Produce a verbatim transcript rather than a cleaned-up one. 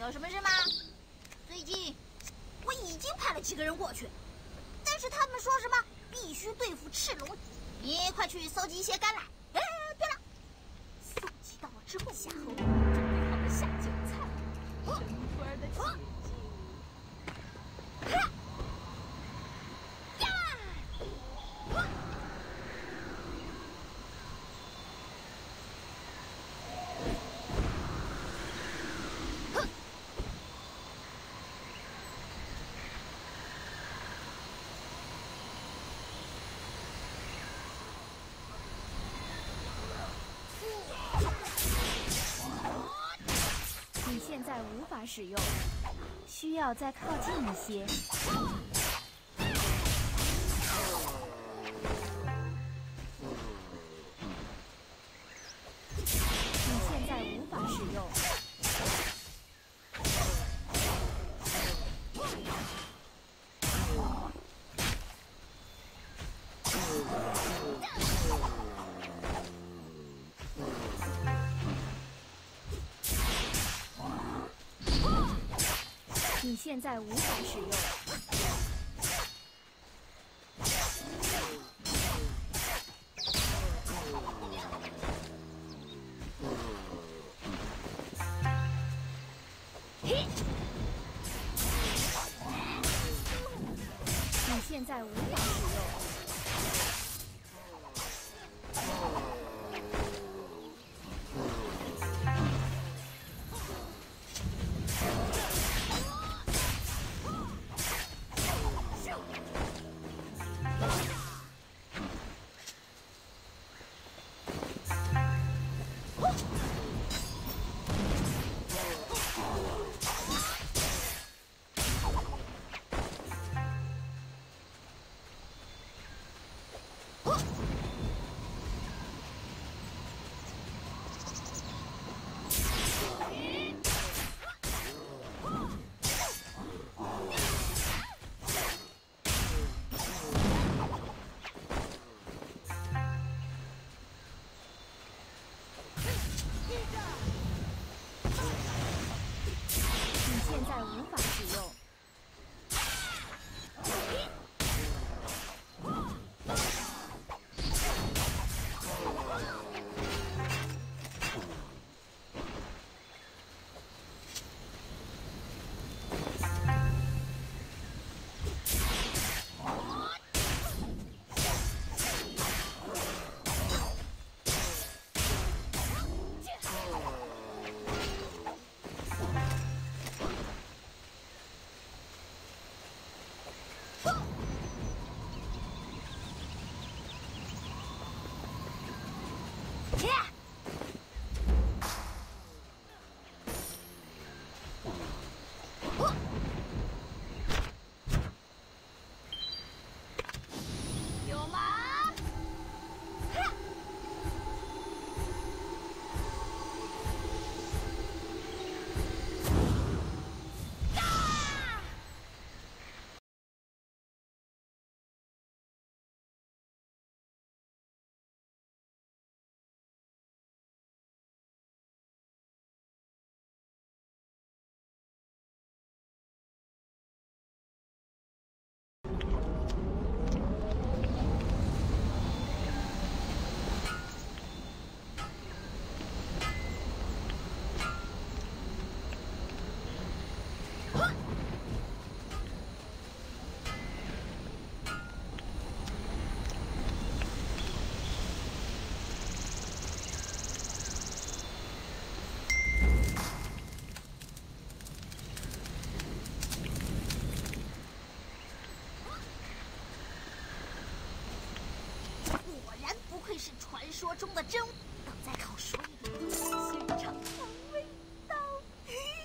有什么事吗？最近我已经派了几个人过去，但是他们说什么必须对付赤龙。你快去搜集一些干粮。哎，对了，搜集到了之后，夏侯惇准备好了下酒菜。神官的奇迹。 你现在无法使用，需要再靠近一些。你现在无法使用。你现在无法使用。你现在无法使用。你现在无法使用。 有吗？果然不愧是传说中的真武，等在靠水里宣称。